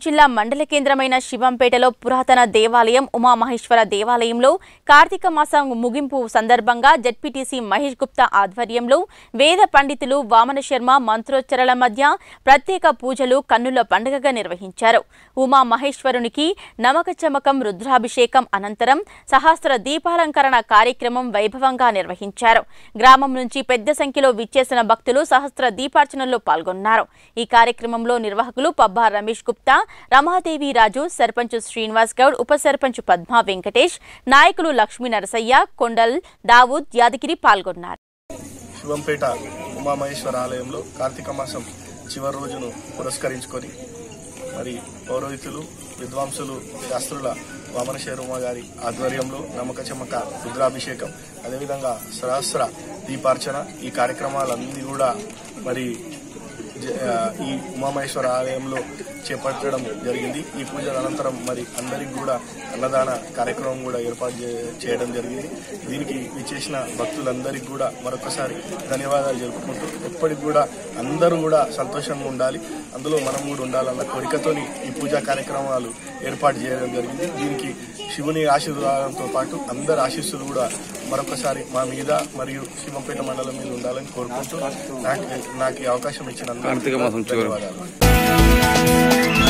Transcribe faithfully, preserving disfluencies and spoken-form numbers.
జిల్లా మండల కేంద్రమైన శివంపేటలో పురాతన దేవాలయం ఉమామహేశ్వర దేవాలయంలో కార్తీక మాసం ముగింపు సందర్భంగా జెడ్పీటీసీ మహేష్ గుప్తా ఆధ్వర్యంలో వేద పండితులు వామన శర్మ మంత్రోచ్చరణల మధ్య ప్రత్యేక పూజలు కన్నుల పండుగగా నిర్వహించారు. ఉమామహేశ్వరునికి నమక చమకం రుద్రాభిషేకం అనంతరం సహస్ర దీపాలంకరణ కార్యక్రమం వైభవంగా నిర్వహించారు. గ్రామం నుంచి పెద్ద సంఖ్యలో విచ్చేసిన భక్తులు సహస్ర దీపార్చనలో పాల్గొన్నారు. ఈ కార్యక్రమంలో నిర్వాహకులు పబ్బా రమేష్ గుప్తా, రమాదేవి రాజు, సర్పంచ్ శ్రీనివాస్ గౌడ్, ఉప సర్పంచ్ పద్మా వెంకటేష్, నాయకులు లక్ష్మీ నరసయ్య, కొండల్ దావూద్, యాదగిరి పాల్గొన్నారు. శివంపేట ఉమామహేశ్వర ఆలయంలో కార్తీక మాసం చివరి రోజును పురస్కరించుకొని మరి పౌరోహితులు, విద్వాంసులు, శాస్త్రుల వామన శర్మ గారి ఆధ్వర్యంలో నమ్మక చమక రుద్రాభిషేకం, అదేవిధంగా సహస్ర దీపార్చన ఈ కార్యక్రమాలన్నీ కూడా మరి ఈ ఉమామహేశ్వర ఆలయంలో చేపట్టడం జరిగింది. ఈ పూజల అనంతరం మరి అందరికి కూడా అన్నదాన కార్యక్రమం కూడా ఏర్పాటు చేయడం జరిగింది. దీనికి విచ్చేసిన భక్తులందరికీ కూడా మరొకసారి ధన్యవాదాలు జరుపుకుంటూ ఎప్పటికి కూడా అందరూ కూడా సంతోషంగా ఉండాలి, అందులో మనం కూడా ఉండాలన్న కోరికతోని ఈ పూజా కార్యక్రమాలు ఏర్పాటు చేయడం జరిగింది. దీనికి శివుని ఆశీర్వాదంతో పాటు అందరి ఆశీస్సులు కూడా మరొకసారి మా మీద మరియు శివంపేట మండలం మీద ఉండాలని కోరుకుంటూ నాకు నాకు ఈ అవకాశం ఇచ్చిన ధన్యవాదాలు.